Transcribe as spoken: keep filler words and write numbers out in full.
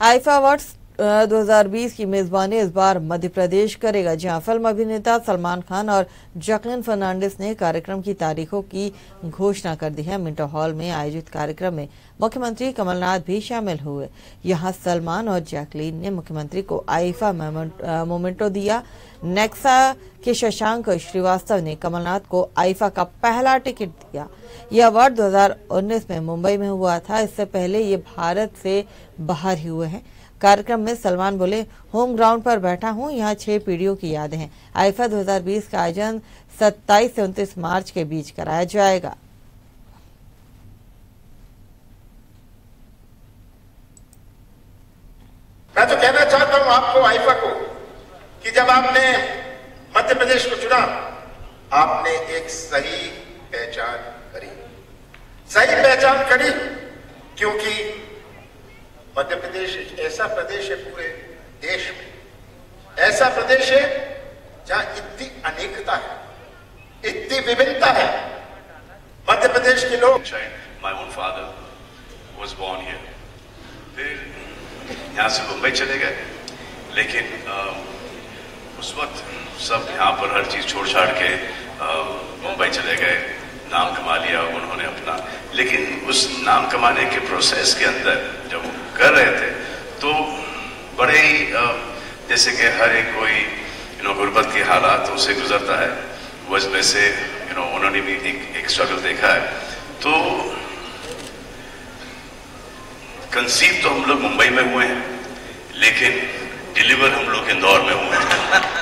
IIFA awards दो हज़ार बीस की मेजबानी इस बार मध्य प्रदेश करेगा, जहां फिल्म अभिनेता सलमान खान और जैकलीन फर्नांडिस ने कार्यक्रम की तारीखों की घोषणा कर दी है। मिंटो हॉल में आयोजित कार्यक्रम में मुख्यमंत्री कमलनाथ भी शामिल हुए। यहां सलमान और जैकलीन ने मुख्यमंत्री को आईफा मोमेंटो दिया। नेक्सा के शशांक श्रीवास्तव ने कमलनाथ को आईफा का पहला टिकट दिया। यह अवार्ड दो हज़ार उन्नीस में मुंबई में हुआ था। इससे पहले ये भारत से बाहर ही हुए हैं। कार्यक्रम में सलमान बोले, होम ग्राउंड पर बैठा हूं, यहाँ छह पीढ़ियों की यादें हैं। आईफा दो हज़ार बीस का आयोजन सत्ताईस से उनतीस मार्च के बीच कराया जाएगा। मैं तो कहना चाहता हूं आपको, आईफा को, कि जब आपने मध्य प्रदेश को चुना, आपने एक सही पहचान करी। सही पहचान करी क्योंकि मध्य प्रदेश एक ऐसा प्रदेश है पूरे देश में, ऐसा प्रदेश है जहां इतनी अनेकता है, इतनी विभिन्नता है। मध्य प्रदेश के लोग, My own father was born here. फिर यहाँ से मुंबई चले गए, लेकिन आ, उस वक्त सब यहाँ पर हर चीज छोड़ छाड़ के मुंबई चले गए, नाम कमा लिया उन्होंने अपना। लेकिन उस नाम कमाने के प्रोसेस के अंदर जब वो कर रहे थे तो बड़े ही जैसे कि हर एक कोई यू नो गुर्बत के हालातों से गुजरता है, वैसे वैसे यू नो उन्होंने भी एक, एक स्ट्रगल देखा है। तो कंसीव तो हम लोग मुंबई में हुए हैं, लेकिन डिलीवर हम लोग इंदौर में हुए हैं।